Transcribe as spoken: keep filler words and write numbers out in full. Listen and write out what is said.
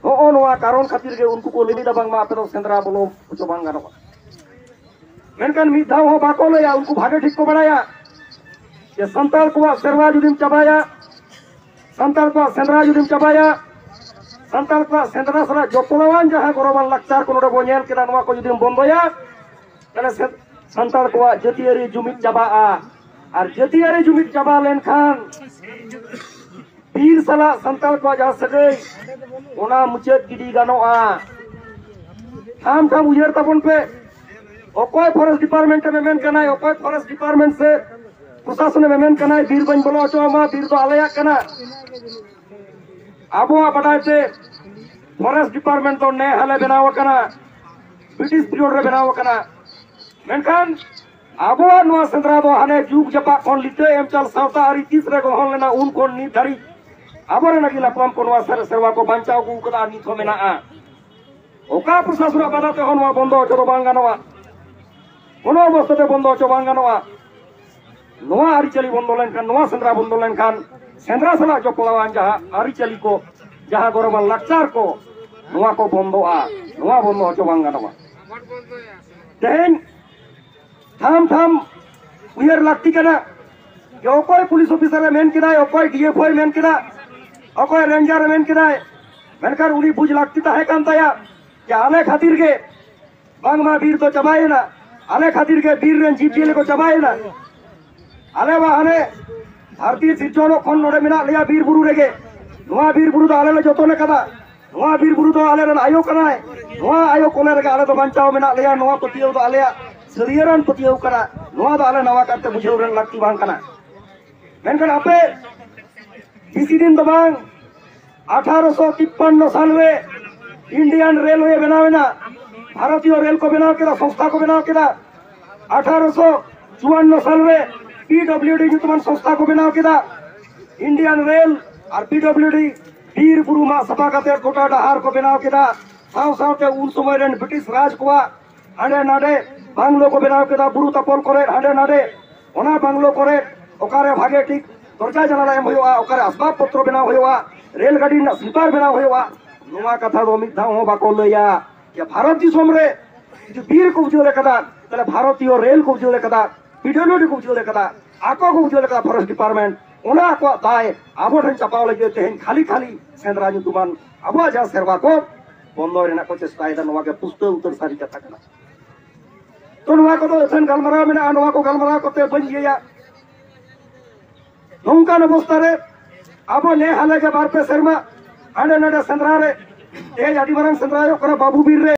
नोओ नोआ कारण खातिर के उनको को लेनी दबंग मा तो सेंद्रा बोलो कुछ बांग गानो मेनकान मिद धाव हो बाको लया उनको भागे ठीक को बड़ाया ये संताल को सेरवा जुदिम चबाया संताल को सेंद्रा जुदिम चबाया संताल को सेंद्रा सरा जोतलावान जहां गौरवान लाक्चार को नोडे बोनेल केदा नोआ को जुदिम बंदोया तले संताल को जतियारी जुमिद चबाआ और जतियारी जुमिद चबा लेनखान बीर सला संताल को जहां सगई ओना मुचेद गिडी गानोआ थाम थाम उयर तबन पे ओकोय फॉरेस्ट डिपार्टमेंट में मेन कनाय ओकोय फॉरेस्ट डिपार्टमेंट से प्रशासन में मेन कनाय बीर बन बोलो चोमा बीर तो आलया कना आबोआ बडायते फॉरेस्ट डिपार्टमेंट तो ने हले बनाव कना ब्रिटिश पीरियड रे बनाव कना मेनखान आबोआ नोआ सेंद्रा दो हाने जुग जपा कोन लिते एम चल सावता आरी तीसरे को होन लेना उन कोन नी धरी आबोरे नगी लापम को नोआ सर सेवा को बंचाव को कदा नी थो मेना आ ओका प्रशासन बादाते होन वा बंदो चो बांगा नोआ कोनो अवस्था बंदो चो बांगा नोआ नोआ आरिचली बंदो लेनखान नोआ सेंद्रा बंदो लेनखान सेंद्रा सला जो पलावान जहां आरिचली को जहां गौरवान लाक्चार को नोआ को बंदोआ नोआ बंदो चो बांगा नोआ तेन थाम थाम उयर लागती कना यो ओकोय पुलिस ऑफिसर मेन किदा ओकोय डीएफओ मेन किदा ओकोय रेंजर मेन किदा मेनकर उनी बुझ लागती ता है कांताया कि आले खातिर के बांगमा बीर तो चबाए ना आले खातिर के बीर रेन जीप जिले को चबाए ना आले वाहने भारतीय सिरजोनो खन नोडे मिना लिया बीर बुरु रेगे नोआ बीर बुरु तो आले ले जोतो ने कदा नोआ बीर बुरु तो आले रन आयो कना है नोआ आयो कोले रेगे आले तो बंचाओ मिना लिया नोआ पतियो तो आले सलियरन पतियो करा नोआ तो आले नवा करते बुझेउ रन लागती बांग कना मेनकन आपे किसी दिन तो बांग अठारह सौ तिप्पन साल में इंडियन रेलवे बनावे ना भारतीय रेल को बनाव केदा संस्था को बनाव केदा अठारह सौ चौवन साल में पीडब्ल्यूडी युतमान संस्था को बनाव केदा इंडियन रेल और पीडब्ल्यूडी बीर बुरु मा सभा काते गोटा डहार को बनाव केदा साव सावते उन समय रेन ब्रिटिश राज को हांडे नाडे बांग्लो को बनाव केदा बुरु तपल करे हांडे नाडे ओना बांग्लो करे ओकारे भागे ठीक दरजा जनाला एम होयोआ ओकारे असबाब पत्र बनाव होयोआ रेल गाड़ी ना स्लीपर बनाव होयोआ नोआ कथा दो मिद धाव हो बाको लया कि भारत दिसोम रे जो बीर को बुझले कदा तले भारतीय रेल को बुझले कदा पीडब्ल्यूडी को बुझले कदा आको को बुझले कदा फॉरेस्ट डिपार्टमेंट ओना को दाय आबो ठन चपाव लगे तेहन खाली खाली सेंद्रा जुतुमान आबो जा सेरवा को बंदो रेना को चेष्टा दा नोआ के पुस्त उतर सारी कथा कना तो नोआ को तो एसन गलमरा मेना नोआ को गलमरा कोते बन गया नोंकान अवस्था रे आबो ने हाले के बार पे शर्मा हांडे नाडे सेंद्रा रे ए आदि मारंग सेंद्रा यो बाबू बीर रे